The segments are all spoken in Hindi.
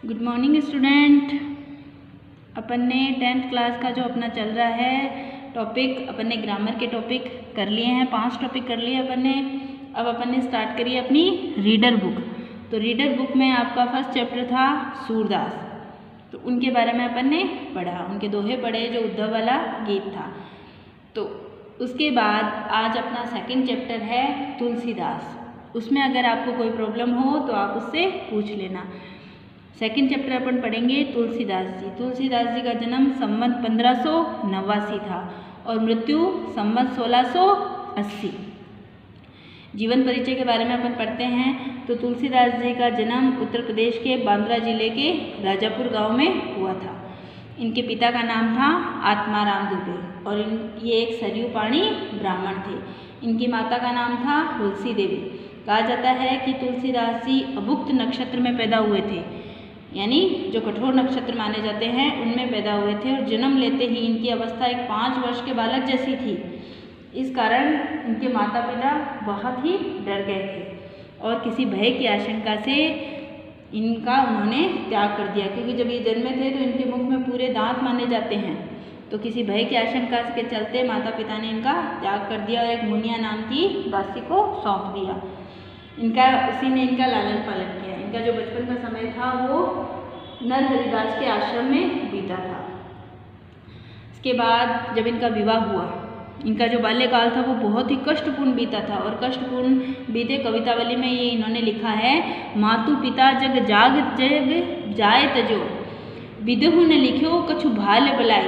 Good morning student. अपन ने 10th क्लास का जो अपना चल रहा है टॉपिक, अपन ने ग्रामर के टॉपिक कर लिए हैं, 5 टॉपिक कर लिए अपन ने। अब अपन ने स्टार्ट करी अपनी रीडर बुक। तो रीडर बुक में आपका फर्स्ट चैप्टर था सूरदास, तो उनके बारे में अपन ने पढ़ा, उनके दोहे पढ़े जो उद्धव वाला गीत था। तो उसके बाद आज अपना सेकंड चैप्टर है तुलसीदास। उसमें अगर आपको कोई प्रॉब्लम हो तो आप उससे पूछ लेना। सेकंड चैप्टर अपन पढ़ेंगे तुलसीदास जी। तुलसीदास जी का जन्म संवत 1589 था और मृत्यु संवत 1680। जीवन परिचय के बारे में अपन पढ़ते हैं। तो तुलसीदास जी का जन्म उत्तर प्रदेश के बांद्रा जिले के राजापुर गांव में हुआ था। इनके पिता का नाम था आत्माराम दुबे और ये एक सरयू पाणी ब्राह्मण थे। इनकी माता का नाम था तुलसी देवी। कहा जाता है कि तुलसीदास जी अभुक्त नक्षत्र में पैदा हुए थे, यानी जो कठोर नक्षत्र माने जाते हैं उनमें पैदा हुए थे, और जन्म लेते ही इनकी अवस्था एक 5 वर्ष के बालक जैसी थी। इस कारण इनके माता पिता बहुत ही डर गए थे और किसी भय की आशंका से इनका उन्होंने त्याग कर दिया, क्योंकि जब ये जन्मे थे तो इनके मुख में पूरे दांत माने जाते हैं। तो किसी भय की आशंका के चलते माता पिता ने इनका त्याग कर दिया और एक मुनिया नाम की दासी को सौंप दिया। उसी ने इनका लालन पालन किया। इनका जो बचपन का समय था वो नरहरिदास के आश्रम में बीता था। इसके बाद जब इनका विवाह हुआ, इनका जो बाल्यकाल था वो बहुत ही कष्टपूर्ण बीता था, और कष्टपूर्ण बीते कवितावली में ये इन्होंने लिखा है, मातु पिता जग जाग जग जाय तजो, विदहु ने लिखो कछु भाल बलाई।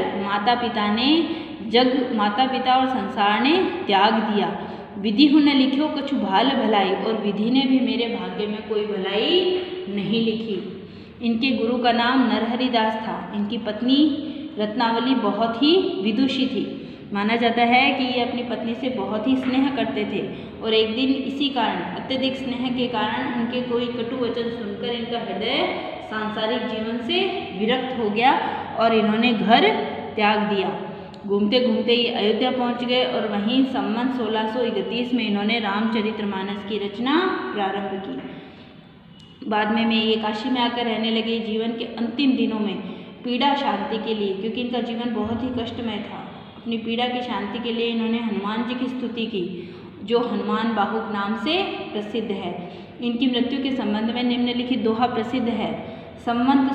माता पिता और संसार ने त्याग दिया, विधि ने लिखो कछु भाल भलाई, और विधि ने भी मेरे भाग्य में कोई भलाई नहीं लिखी। इनके गुरु का नाम नरहरिदास था। इनकी पत्नी रत्नावली बहुत ही विदुषी थी। माना जाता है कि ये अपनी पत्नी से बहुत ही स्नेह करते थे, और एक दिन इसी कारण, अत्यधिक स्नेह के कारण, उनके कोई कटु वचन सुनकर इनका हृदय सांसारिक जीवन से विरक्त हो गया और इन्होंने घर त्याग दिया। घूमते घूमते ये अयोध्या पहुंच गए और वहीं संवत 1631 में इन्होंने रामचरितमानस की रचना प्रारंभ की। बाद में ये काशी में आकर रहने लगे। जीवन के अंतिम दिनों में पीड़ा शांति के लिए, क्योंकि इनका जीवन बहुत ही कष्टमय था, अपनी पीड़ा की शांति के लिए इन्होंने हनुमान जी की स्तुति की, जो हनुमान बाहुक नाम से प्रसिद्ध है। इनकी मृत्यु के संबंध में निम्नलिखित दोहा प्रसिद्ध है। संवत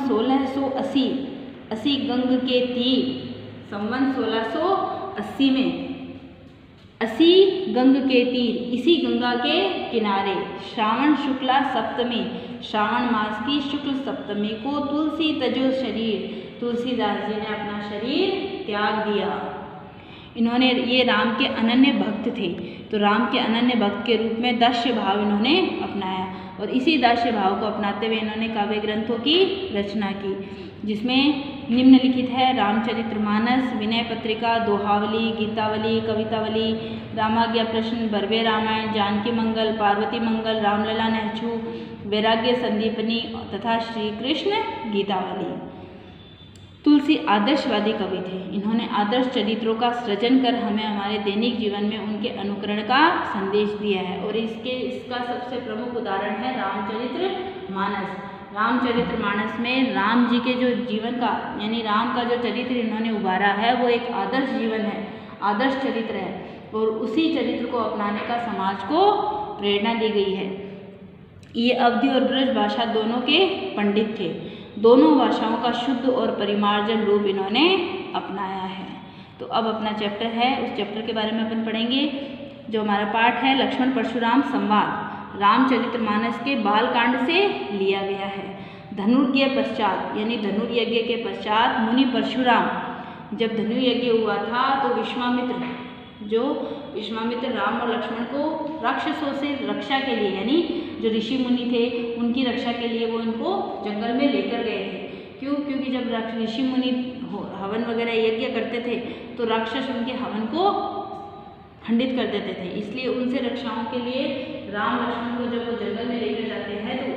1680 गंग के तीर, संवत 1680 में 80 गंग के तीर, इसी गंगा के किनारे, श्रावण शुक्ला सप्तमी, श्रावण मास की शुक्ल सप्तमी को तुलसी तजो शरीर, तुलसीदास जी ने अपना शरीर त्याग दिया। इन्होंने ये राम के अनन्य भक्त थे, तो राम के अनन्य भक्त के रूप में दास्य भाव इन्होंने अपनाया, और इसी दास्य भाव को अपनाते हुए इन्होंने काव्य ग्रंथों की रचना की, जिसमें निम्नलिखित है रामचरितमानस, विनय पत्रिका, दोहावली, गीतावली, कवितावली, रामाज्ञा प्रश्न, बर्वे रामायण, जानकी मंगल, पार्वती मंगल, रामलला नेहचू, वैराग्य संदीपनी तथा श्री कृष्ण गीतावली। तुलसी आदर्शवादी कवि थे। इन्होंने आदर्श चरित्रों का सृजन कर हमें हमारे दैनिक जीवन में उनके अनुकरण का संदेश दिया है, और इसका सबसे प्रमुख उदाहरण है रामचरितमानस। रामचरितमानस में राम जी के जो जीवन का, यानी राम का जो चरित्र इन्होंने उभारा है वो एक आदर्श जीवन है, आदर्श चरित्र है, और उसी चरित्र को अपनाने का समाज को प्रेरणा दी गई है। ये अवधी और ब्रज भाषा दोनों के पंडित थे। दोनों भाषाओं का शुद्ध और परिमार्जन रूप इन्होंने अपनाया है। तो अब अपना चैप्टर है, उस चैप्टर के बारे में अपन पढ़ेंगे। जो हमारा पाठ है लक्ष्मण परशुराम संवाद, रामचरितमानस के बालकांड से लिया गया है। धनुर्यज्ञ पश्चात, यानी धनुर्यज्ञ के पश्चात मुनि परशुराम, जब धनुर्यज्ञ हुआ था तो विश्वामित्र राम और लक्ष्मण को राक्षसों से रक्षा के लिए, यानी जो ऋषि मुनि थे उनकी रक्षा के लिए वो इनको जंगल में लेकर गए थे। क्यों? क्योंकि जब ऋषि मुनि हवन वगैरह यज्ञ करते थे तो राक्षस उनके हवन को खंडित कर देते थे, इसलिए उनसे रक्षाओं के लिए राम लक्ष्मण को जब वो जंगल में लेकर जाते हैं तो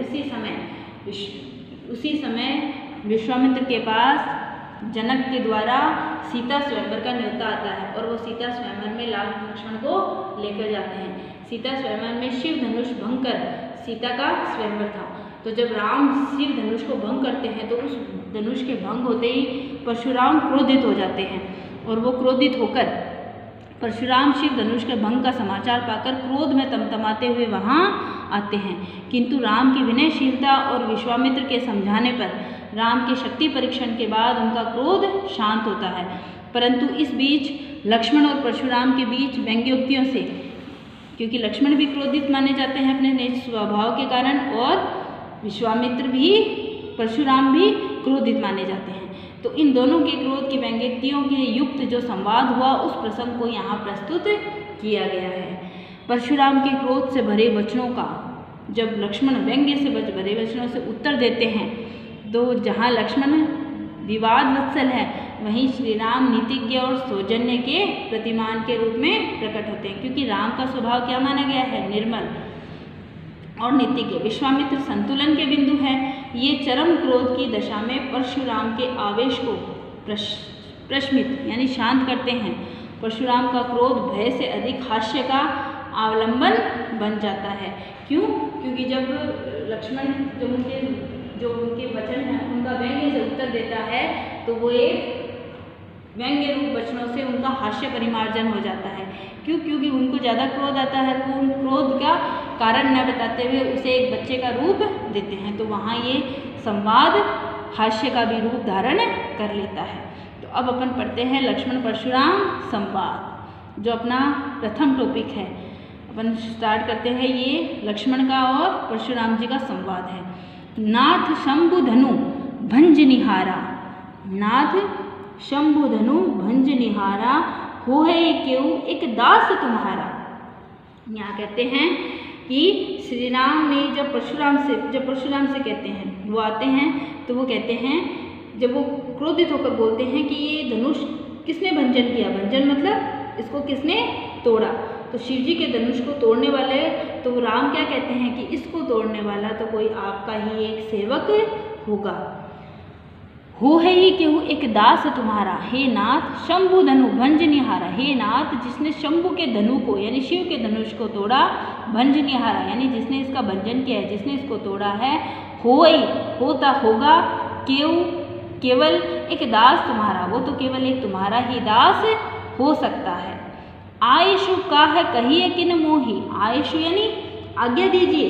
उसी समय विश्वामित्र के पास जनक के द्वारा सीता स्वयंवर का न्योता आता है, और वो सीता स्वयंवर में राम लक्ष्मण को लेकर जाते हैं। सीता स्वयंवर में शिव धनुष भंग कर सीता का स्वयंवर था। तो जब राम शिव धनुष को भंग करते हैं तो उस धनुष के भंग होते ही परशुराम क्रोधित हो जाते हैं और वो क्रोधित होकर परशुराम शिव धनुष के भंग का समाचार पाकर क्रोध में तमतमाते हुए वहाँ आते हैं। किंतु राम की विनयशीलता और विश्वामित्र के समझाने पर राम के शक्ति परीक्षण के बाद उनका क्रोध शांत होता है। परंतु इस बीच लक्ष्मण और परशुराम के बीच व्यंग्योक्तियों से, क्योंकि लक्ष्मण भी क्रोधित माने जाते हैं अपने निज स्वभाव के कारण और विश्वामित्र भी, परशुराम भी क्रोधित माने जाते हैं। तो इन दोनों के क्रोध की व्यंग्योक्तियों के युक्त जो संवाद हुआ उस प्रसंग को यहाँ प्रस्तुत किया गया है। परशुराम के क्रोध से भरे वचनों का जब लक्ष्मण व्यंग्य से भरे वचनों से उत्तर देते हैं तो जहाँ लक्ष्मण विवाद वत्सल है वहीं श्री राम नीतिज्ञ और सौजन्य के प्रतिमान के रूप में प्रकट होते हैं, क्योंकि राम का स्वभाव क्या माना गया है, निर्मल और नीतिज्ञ। विश्वामित्र संतुलन के बिंदु है। ये चरम क्रोध की दशा में परशुराम के आवेश को प्रशमित यानी शांत करते हैं। परशुराम का क्रोध भय से अधिक हास्य का अवलंबन बन जाता है। क्यों? क्योंकि जब लक्ष्मण जो उनके वचन हैं उनका व्यंग्य से उत्तर देता है तो वो एक व्यंग्य रूप वचनों से उनका हास्य परिमार्जन हो जाता है। क्यों? क्योंकि उनको ज़्यादा क्रोध आता है तो उन क्रोध का कारण न बताते हुए उसे एक बच्चे का रूप देते हैं, तो वहाँ ये संवाद हास्य का भी रूप धारण कर लेता है। तो अब अपन पढ़ते हैं लक्ष्मण परशुराम संवाद, जो अपना प्रथम टॉपिक है। अपन स्टार्ट करते हैं, ये लक्ष्मण का और परशुराम जी का संवाद है। नाथ शंभु धनु भंज निहारा, नाथ शंभु धनु भंज निहारा, हो है क्यों एक दास तुम्हारा। यहाँ कहते हैं कि श्री राम ने जब परशुराम से कहते हैं, वो आते हैं तो वो कहते हैं, जब वो क्रोधित होकर बोलते हैं कि ये धनुष किसने भंजन किया, भंजन मतलब इसको किसने तोड़ा। तो शिव जी के धनुष को तोड़ने वाले, तो राम क्या कहते हैं कि इसको तोड़ने वाला तो कोई आपका ही एक सेवक होगा। हो है ही केहू एक दास तुम्हारा, हे नाथ शंभु धनु भंज निहारा, हे नाथ जिसने शंभु के धनु को यानी शिव के धनुष को तोड़ा, भंज निहारा यानी जिसने इसका भंजन किया है, जिसने इसको तोड़ा है, होई होता होगा, केवल एक दास तुम्हारा, वो तो केवल एक तुम्हारा ही दास हो सकता है। आयशु का है कहिए किन मोही, आयशु यानी आज्ञा दीजिए,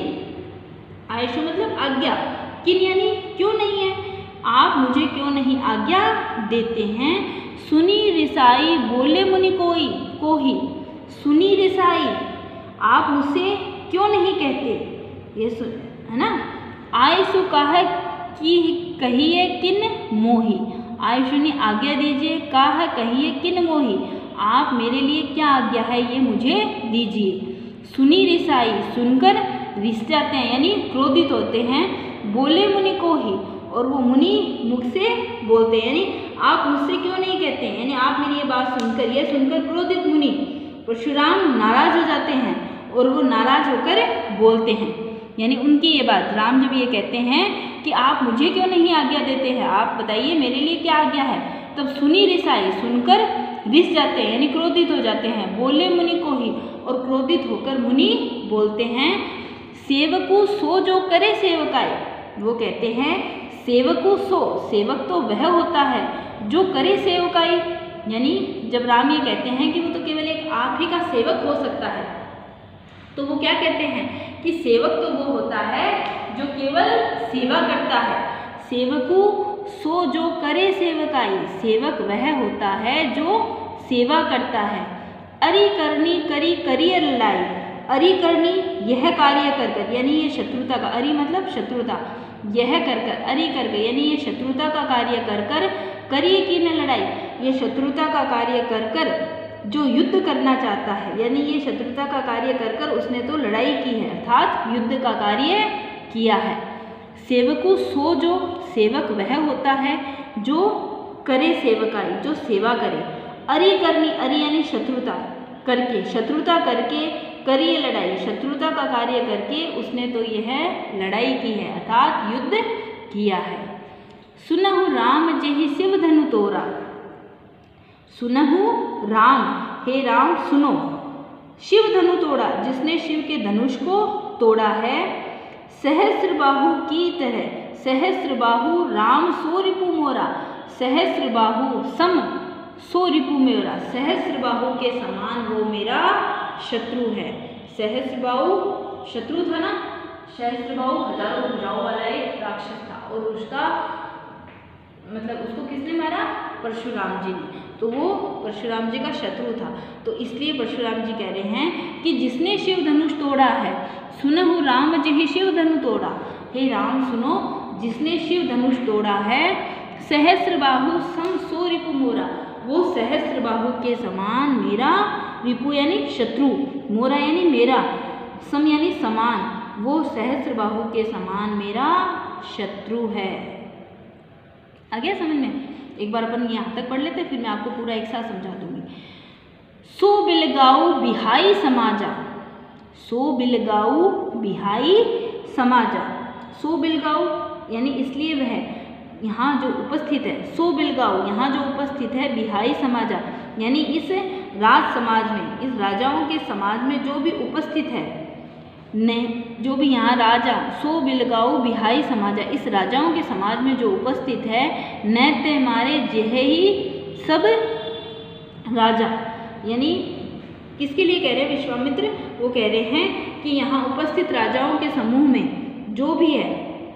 आयशु मतलब आज्ञा, किन यानी क्यों नहीं है, आप मुझे क्यों नहीं आज्ञा देते हैं। सुनी रिसाई बोले मुनि को ही, सुनी रिसाई आप मुझसे क्यों नहीं कहते, ये है ना। आयशु कहा कि कहिए किन मोही, आयशु ने आज्ञा दीजिए, कहा कहिए किन मोही, आप मेरे लिए क्या आज्ञा है ये मुझे दीजिए। सुनी रिसाई सुनकर रिस जाते हैं यानी क्रोधित होते हैं। बोले मुनि को ही, और वो मुनि मुख से बोलते हैं यानी आप मुझसे क्यों नहीं कहते, यानी आप मेरी ये बात सुनकर, ये सुनकर क्रोधित मुनि परशुराम नाराज हो जाते हैं और वो नाराज होकर बोलते हैं, यानी उनकी ये बात राम जब ये कहते हैं कि आप मुझे क्यों नहीं आज्ञा देते हैं, आप बताइए मेरे लिए क्या आज्ञा है, तब सुनी रिसाई सुनकर रिस जाते हैं यानी क्रोधित हो जाते हैं। बोले मुनि को ही, और क्रोधित होकर मुनि बोलते हैं। सेवकु सो जो करे सेवकाई, वो कहते हैं सेवकु सो, सेवक तो वह होता है जो करे सेवकाई, यानी जब राम ये कहते हैं कि वो तो केवल एक आप ही का सेवक हो सकता है, तो वो क्या कहते हैं कि सेवक तो वो होता है जो केवल सेवा करता है। सेवकु सो जो करे सेवकाई, सेवक वह होता है जो सेवा करता है। अरि करनी करी करियर लाई, अरि करनी यह कार्य कर कर, यानी ये शत्रुता का, अरि मतलब शत्रुता, यह कर कर, अरि कर कर यानी ये शत्रुता का कार्य कर कर, करिए की न लड़ाई, ये शत्रुता का कार्य कर कर जो युद्ध करना चाहता है, यानी ये शत्रुता का कार्य कर कर उसने तो लड़ाई की है अर्थात युद्ध का कार्य किया है। सेवकु सो जो, सेवक वह होता है जो करे सेवकाई, जो सेवा करे। अरि करनी, अरि यानी शत्रुता करके, शत्रुता करके करिए लड़ाई, शत्रुता का कार्य करके उसने तो यह लड़ाई की है अर्थात युद्ध किया है। सुनहु राम जेहि शिव धनु तोरा, सुनहु राम, हे राम सुनो, शिव धनु तोड़ा, जिसने शिव के धनुष को तोड़ा है। सहस्रबाहु की तरह, सहस्रबाहु राम सो रिपु मोरा, सहस्रबाहु सम सो रिपु मेरा, सहस्रबाहु के समान वो मेरा शत्रु है। सहस्रबाहु शत्रु था ना, सहस्रबाहु हजारों भुजाओं वाला एक राक्षस था और उसका मतलब उसको किसने मारा? परशुराम जी ने। तो वो परशुराम जी का शत्रु था। तो इसलिए परशुराम जी कह रहे हैं कि जिसने शिव धनुष तोड़ा है, सुनहु राम जिहि शिव धनु तोड़ा, हे राम सुनो, जिसने शिव धनुष तोड़ा है, सहस्रबाहु सम सो रिपु मोरा, वो सहस्रबाहु के समान मेरा, रिपु यानी शत्रु, मोरा यानी मेरा, सम यानी समान, वो सहस्रबाहु के समान मेरा शत्रु है। आ गया समझ में? एक बार अपन यहाँ तक पढ़ लेते, फिर मैं आपको पूरा एक साथ समझा दूंगी। सो बिलगाऊ बिहाई समाजा, सो बिलगाऊ बिहाई समाजा, सो बिलगाऊ यानी इसलिए वह यहाँ जो उपस्थित है, सो बिलगाऊ यहाँ जो उपस्थित है, बिहाई समाजा यानी इस राज समाज में, इस राजाओं के समाज में जो भी उपस्थित है, ने जो भी यहाँ राजा, सो बिलगाऊ बिहाई समाजा, इस राजाओं के समाज में जो उपस्थित है, नैत्य मारे जेहे ही सब राजा, यानी किसके लिए कह रहे हैं विश्वामित्र? वो कह रहे हैं कि यहाँ उपस्थित राजाओं के समूह में जो भी है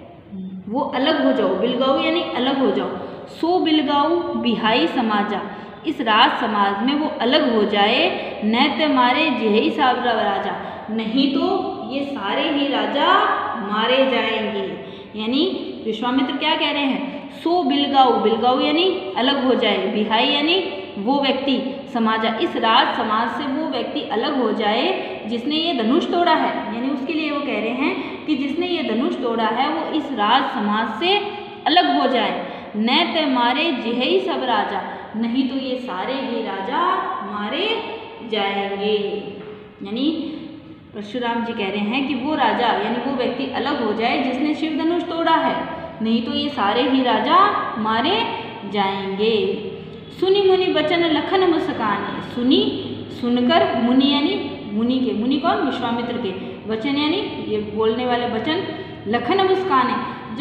वो अलग हो जाओ, बिलगाऊ यानी अलग हो जाओ, सो बिलगाऊ बिहाई समाजा, इस राज समाज में वो अलग हो जाए, नैत्य मारे जेही सब राजा, नहीं तो ये सारे ही राजा मारे जाएंगे। यानी विश्वामित्र क्या कह रहे हैं? सो बिलगाऊ, बिलगाऊ यानी अलग हो जाए, बिहाई यानी वो व्यक्ति, समाजा इस राज समाज से वो व्यक्ति अलग हो जाए जिसने ये धनुष तोड़ा है, यानी उसके लिए वो कह रहे हैं कि जिसने ये धनुष तोड़ा है वो इस राज समाज से अलग हो जाए, नैत्य मारे जेही सब राजा, नहीं तो ये सारे ही राजा मारे जाएंगे। यानी परशुराम जी कह रहे हैं कि वो राजा यानी वो व्यक्ति अलग हो जाए जिसने शिव धनुष तोड़ा है, नहीं तो ये सारे ही राजा मारे जाएंगे। सुनी मुनि बचन लखन मुस्काने, सुनी सुनकर, मुनि यानी मुनि के, मुनि कौन? विश्वामित्र के, वचन यानी ये बोलने वाले वचन, लखन मुस्काने,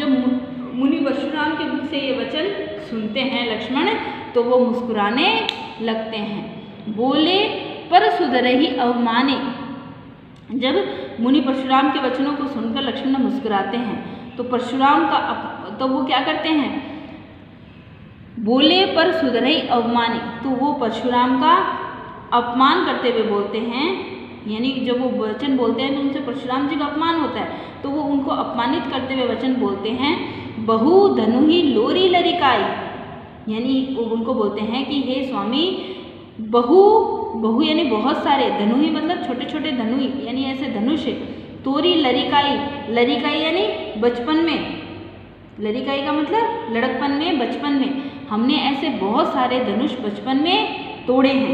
जब मुनि परशुराम के मुख से ये वचन सुनते हैं लक्ष्मण तो वो मुस्कुराने लगते हैं। बोले पर सुधरहि अवमाने, जब मुनि परशुराम के वचनों को सुनकर लक्ष्मण मुस्कुराते हैं तो परशुराम का तो वो क्या करते हैं? बोले पर सुधरहि अवमाने, तो वो परशुराम का अपमान करते हुए बोलते हैं, यानी जब वो वचन बोलते हैं तो उनसे परशुराम जी का अपमान होता है, तो वो उनको अपमानित करते हुए वचन बोलते हैं। बहु धनुहि लोरी लरिकाई, यानी वो उनको बोलते हैं कि हे स्वामी, बहु, बहु यानी बहुत सारे, धनुहि मतलब छोटे छोटे धनुहि यानी ऐसे धनुष, तोरी लरिकाई, लरिकाई यानी बचपन में, लरिकाई का मतलब लड़कपन में, बचपन में, हमने ऐसे बहुत सारे धनुष बचपन में तोड़े हैं,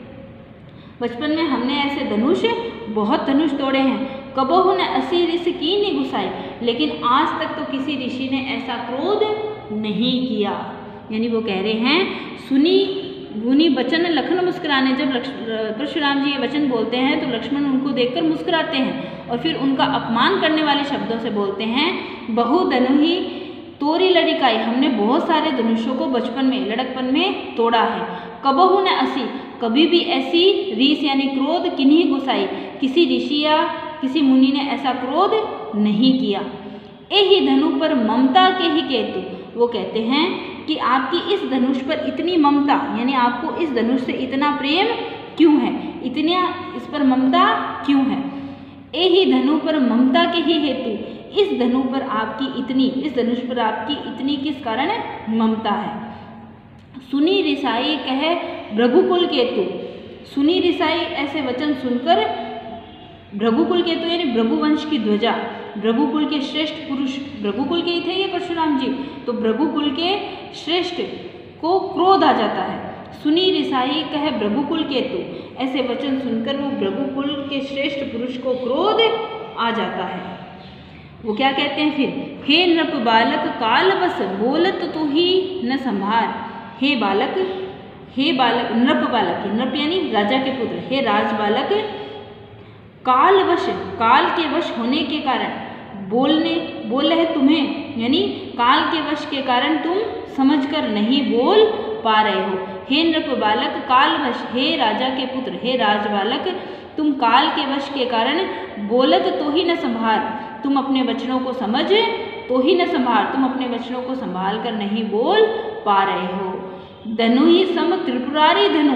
बचपन में हमने ऐसे धनुष, बहुत धनुष तोड़े हैं। कबहु न असी ऋषि की नि गुसाई, लेकिन आज तक तो किसी ऋषि ने ऐसा क्रोध नहीं किया। यानी वो कह रहे हैं सुनी मुनि बचन लखन मुस्कुराने, जब परशुराम जी ये वचन बोलते हैं तो लक्ष्मण उनको देखकर मुस्कुराते हैं और फिर उनका अपमान करने वाले शब्दों से बोलते हैं। बहु धनुहि तोरी लड़िकाई, हमने बहुत सारे धनुषों को बचपन में, लड़कपन में तोड़ा है। कबहु न असी, कभी भी ऐसी रीस यानी क्रोध किन्हीं गुसाई, किसी ऋषि या किसी मुनि ने ऐसा क्रोध नहीं किया। एहि धनु पर ममता के ही केतु, वो कहते हैं कि आपकी इस धनुष पर इतनी ममता, यानी आपको इस धनुष से इतना प्रेम क्यों है, इतना इस पर ममता क्यों है। एहि धनु पर ममता के ही हेतु, इस धनु पर आपकी इतनी, इस धनुष पर आपकी इतनी किस कारण ममता है। सुनी रिसाई कहे भृगुकुल केतु, सुनी रिसाई ऐसे वचन सुनकर भृगुकुल केतु यानी भृगुवंश की ध्वजा, भृगुकुल के श्रेष्ठ पुरुष, भृगुकुल के ही थे ये परशुराम जी, तो भृगुकुल के श्रेष्ठ को क्रोध आ जाता है। सुनी रिसाई कहे भृगुकुल केतु, ऐसे वचन सुनकर वो भृगुकुल के श्रेष्ठ पुरुष को क्रोध आ जाता है। वो क्या कहते हैं फिर, हे नृप बालक काल बस बोलत तू ही न संभार, हे बालक, हे बालक, नृप बालक, नृप यानी राजा के पुत्र, हे राज बालक, काल वश, काल के वश होने के कारण बोल रहे तुम्हें, यानी काल के वश के कारण तुम समझकर नहीं बोल पा रहे हो। हे नृप बालक कालवश, हे राजा के पुत्र, हे राज बालक, तुम काल के वश के कारण बोलत तो ही न संभार, तुम अपने वचनों को समझ तो ही न संभार, तुम अपने वचनों को संभाल कर नहीं बोल पा रहे हो। धनु ही सम त्रिपुरारी धनु,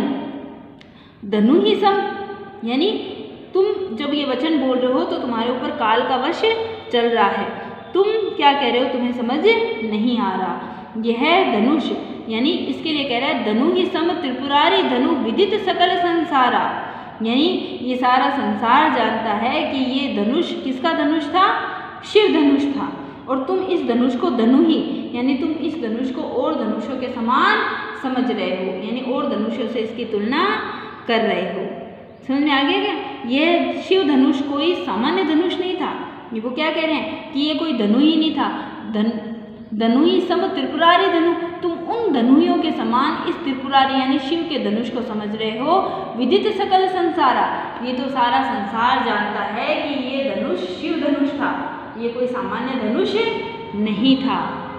धनु ही सम यानी तुम जब ये वचन बोल रहे हो तो तुम्हारे ऊपर काल का वश चल रहा है, तुम क्या कह रहे हो तुम्हें समझ नहीं आ रहा। यह है धनुष, यानी इसके लिए कह रहा है धनु ही सम त्रिपुरारी धनु विदित सकल संसारा, यानी ये सारा संसार जानता है कि ये धनुष किसका धनुष था, शिव धनुष था, और तुम इस धनुष को धनु ही यानी तुम इस धनुष को और धनुषों के समान समझ रहे हो, यानी और धनुषों से इसकी तुलना कर रहे हो। समझ में आ गया क्या? यह शिव धनुष कोई सामान्य धनुष नहीं था, ये वो क्या कह रहे हैं कि ये कोई धनु ही नहीं था। धनु ही सम त्रिपुरारी धनु, तुम उन धनुइयों के समान इस त्रिपुरारी यानी शिव के धनुष को समझ रहे हो। विदित सकल संसारा, ये तो सारा संसार जानता है कि ये धनुष शिव धनुष था, ये कोई सामान्य धनुष नहीं था।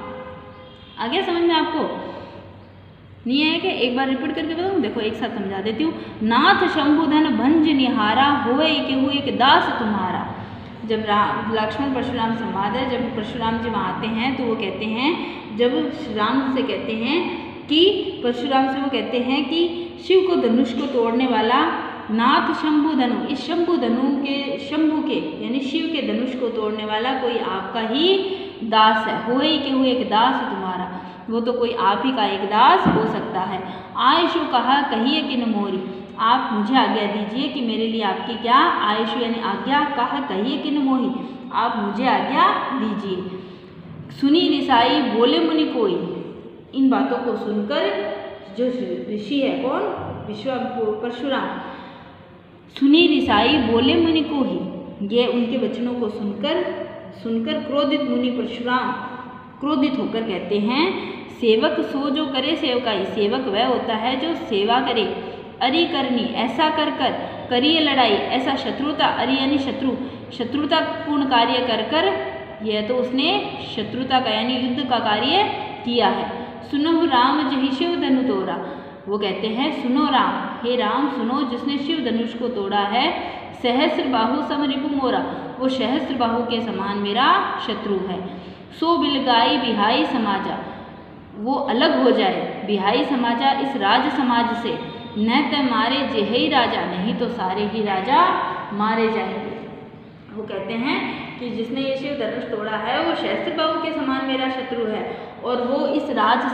आ गया समझ में आपको? नहीं आया क्या? एक बार रिपीट करके बताऊँ, देखो एक साथ समझा देती हूँ। नाथ शंभुधन भंज निहारा, होए केहू एक दास तुम्हारा। जब लक्ष्मण परशुराम संवाद है, जब परशुराम जी वहाँ आते हैं तो वो कहते हैं, जब राम से कहते हैं कि परशुराम से वो कहते हैं कि शिव को धनुष को तोड़ने वाला नाथ शंभु धनु, इस शंभु धनु के शंभु के यानी शिव के धनुष को तोड़ने वाला कोई आपका ही दास है। होए केहू एक दास तुम्हारा, वो तो कोई आप ही का एक दास हो सकता है। आयशु कहा कहिए कि न मोरी, आप मुझे आज्ञा दीजिए कि मेरे लिए आपकी क्या, आयशु यानी आज्ञा, कहा कहिए कि न मोही, आप मुझे आज्ञा दीजिए। सुनी रिसाई बोले मुनि कोई, इन बातों को सुनकर जो ऋषि है कौन, परशुराम, सुनी रिसाई बोले मुनि को ही, ये उनके वचनों को सुनकर क्रोधित मुनि परशुराम क्रोधित होकर कहते हैं, सेवक सो जो करे सेवकाई, सेवक वह होता है जो सेवा करे। अरि करनी, ऐसा कर कर, करिए लड़ाई, ऐसा शत्रुता, अरि यानी शत्रुता पूर्ण कार्य कर कर, यह तो उसने शत्रुता का यानी युद्ध का कार्य किया है। सुनो राम जहि शिव धनु तोड़ा, वो कहते हैं सुनो राम, हे राम सुनो जिसने शिव धनुष को तोड़ा है। सहस्र बाहु सम रिपु मोरा, वो सहस्र बाहु के समान मेरा शत्रु है। सो बिलगाई बिहाई समाजा, वो अलग हो जाए, बिहाई समाजा इस राज समाज से, न त मारे जेहि राजा, नहीं तो सारे ही राजा मारे जाएंगे। वो कहते हैं कि जिसने ये शिव धनुष तोड़ा है वो सहस्र बाहु के समान मेरा शत्रु है, और वो इस राज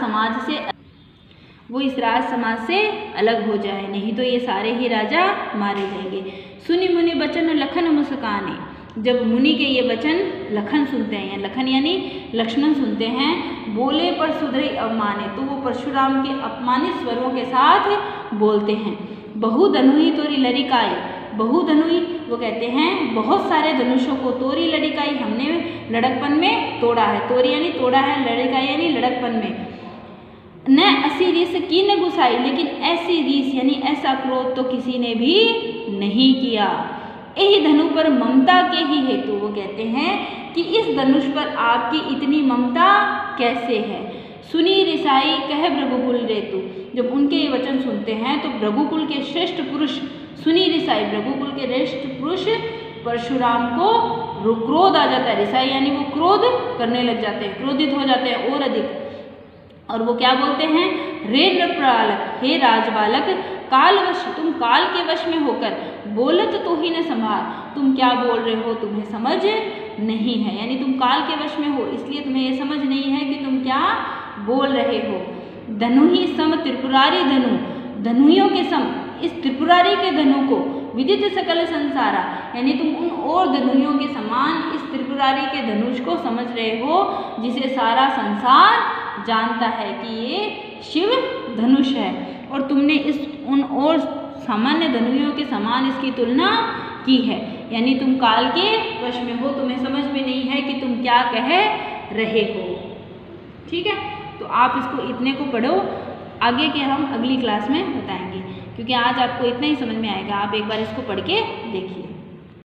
समाज से अलग हो जाए, नहीं तो ये सारे ही राजा मारे जाएंगे। सुनि मुनि बचन लखन मुस्काने, जब मुनि के ये वचन लखन सुनते हैं, या लखन यानी लक्ष्मण सुनते हैं, बोले पर सुधरे अवमाने, तो वो परशुराम के अपमानित स्वरों के साथ बोलते हैं। बहु धनुई तोरी लड़िकाई, बहु धनुई वो कहते हैं बहुत सारे धनुषों को, तोरी लड़िकाई हमने लड़कपन में तोड़ा है, तोरी यानी तोड़ा है, लड़िकाई यानी लड़कपन में। न असी रीस की न गुसाई, लेकिन ऐसी रीस यानी ऐसा क्रोध तो किसी ने भी नहीं किया। यही धनु पर ममता के ही हेतु, वो कहते हैं कि इस धनुष पर आपकी इतनी ममता कैसे है। सुनी रिसाई कह भृगुकुल रेतु, जब उनके ये वचन सुनते हैं तो भृगुकुल के श्रेष्ठ पुरुष, सुनी रिसाई भृगुकुल के श्रेष्ठ पुरुष परशुराम को क्रोध आ जाता है। रिसाई यानी वो क्रोध करने लग जाते हैं, क्रोधित हो जाते हैं और अधिक, और वो क्या बोलते हैं, रे नृपालक, हे राजबालक, कालवश, तुम काल के वश में होकर बोलत तो ही न संभाल, तुम क्या बोल रहे हो तुम्हें समझ नहीं है, यानी तुम काल के वश में हो इसलिए तुम्हें ये समझ नहीं है कि तुम क्या बोल रहे हो। धनु ही सम त्रिपुरारी धनु, धनुइयों के सम इस त्रिपुरारी के धनु को, विदित सकल संसारा, यानी तुम उन और धनुइयों के समान इस त्रिपुरारी के धनुष को समझ रहे हो जिसे सारा संसार जानता है कि ये शिव धनुष है, और तुमने इस उन और सामान्य धनुइयों के समान इसकी तुलना की है, यानी तुम काल के वश में हो, तुम्हें समझ में नहीं है कि तुम क्या कह रहे हो। ठीक है, तो आप इसको इतने को पढ़ो, आगे के हम अगली क्लास में बताएंगे, क्योंकि आज आपको इतना ही समझ में आएगा। आप एक बार इसको पढ़ के देखिए।